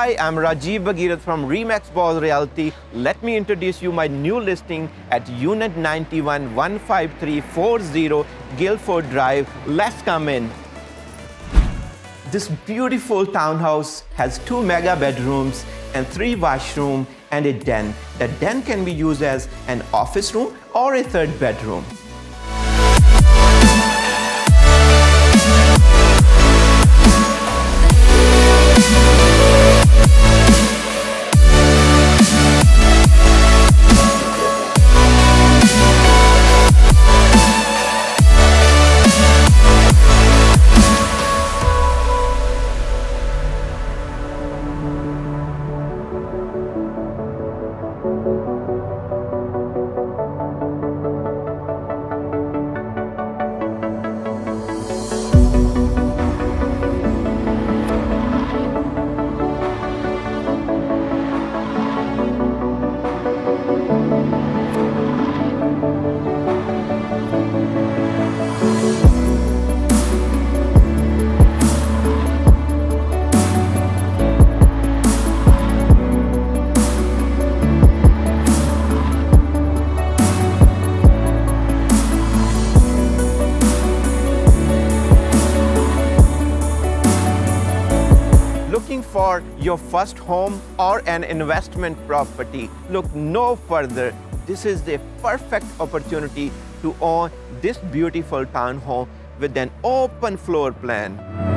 Hi, I'm Rajiv Bhagirath from Remax Ball Realty. Let me introduce you my new listing at Unit 91 15340 Guildford Drive. Let's come in. This beautiful townhouse has 2 mega bedrooms and 3 washrooms and a den. The den can be used as an office room or a 3rd bedroom. Looking for your first home or an investment property? Look no further. This is the perfect opportunity to own this beautiful townhome with an open floor plan.